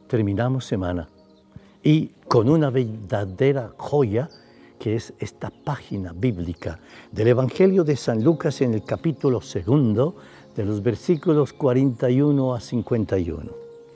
terminamos semana y con una verdadera joya que es esta página bíblica del Evangelio de San Lucas en el capítulo 2, de los versículos 41 a 51.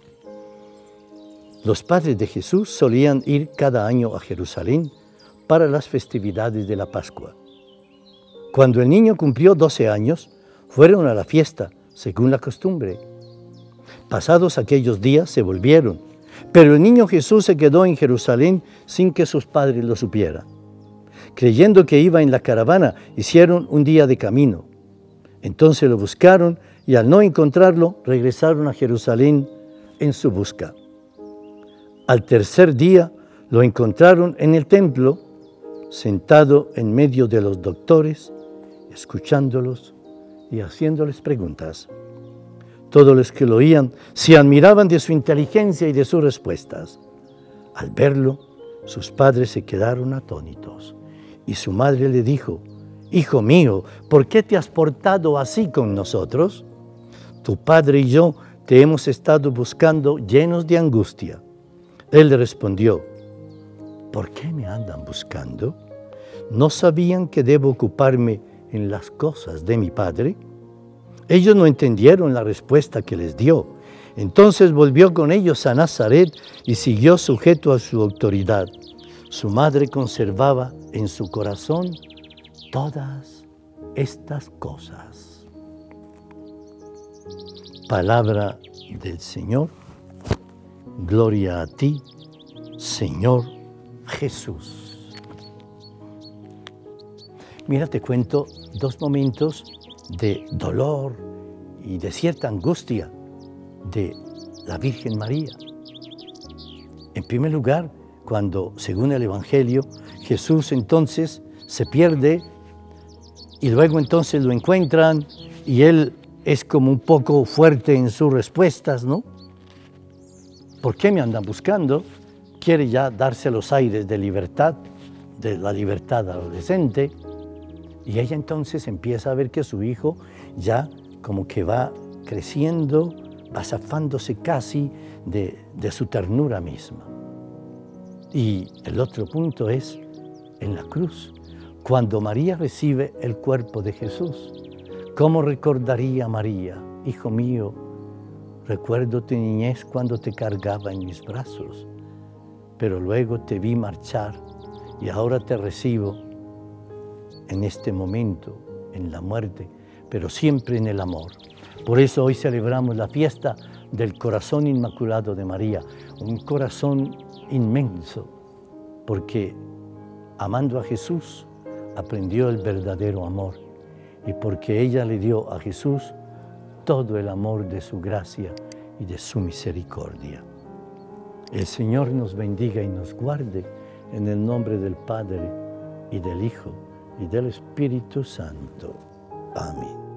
Los padres de Jesús solían ir cada año a Jerusalén para las festividades de la Pascua. Cuando el niño cumplió 12 años, fueron a la fiesta, según la costumbre. Pasados aquellos días se volvieron, pero el niño Jesús se quedó en Jerusalén sin que sus padres lo supieran. Creyendo que iba en la caravana, hicieron un día de camino. Entonces lo buscaron y al no encontrarlo, regresaron a Jerusalén en su busca. Al tercer día lo encontraron en el templo, sentado en medio de los doctores, escuchándolos y haciéndoles preguntas. Todos los que lo oían se admiraban de su inteligencia y de sus respuestas. Al verlo, sus padres se quedaron atónitos y su madre le dijo: «Hijo mío, ¿por qué te has portado así con nosotros? Tu padre y yo te hemos estado buscando llenos de angustia». Él le respondió: «¿Por qué me andan buscando? ¿No sabían que debo ocuparme en las cosas de mi padre?». Ellos no entendieron la respuesta que les dio. Entonces volvió con ellos a Nazaret y siguió sujeto a su autoridad. Su madre conservaba en su corazón todas estas cosas. Palabra del Señor. Gloria a ti, Señor Jesús. Mira, te cuento dos momentos de dolor y de cierta angustia de la Virgen María. En primer lugar, cuando, según el Evangelio, Jesús entonces se pierde y luego entonces lo encuentran y él es como un poco fuerte en sus respuestas, ¿no? ¿Por qué me andan buscando? Quiere ya darse los aires de libertad, de la libertad adolescente. Y ella entonces empieza a ver que su hijo ya como que va creciendo, va zafándose casi de su ternura misma. Y el otro punto es en la cruz, cuando María recibe el cuerpo de Jesús. ¿Cómo recordaría María? Hijo mío, recuerdo tu niñez cuando te cargaba en mis brazos, pero luego te vi marchar y ahora te recibo en este momento, en la muerte, pero siempre en el amor. Por eso hoy celebramos la fiesta del corazón inmaculado de María, un corazón inmenso, porque amando a Jesús aprendió el verdadero amor y porque ella le dio a Jesús todo el amor de su gracia y de su misericordia. El Señor nos bendiga y nos guarde en el nombre del Padre y del Hijo y del Espíritu Santo. Amén.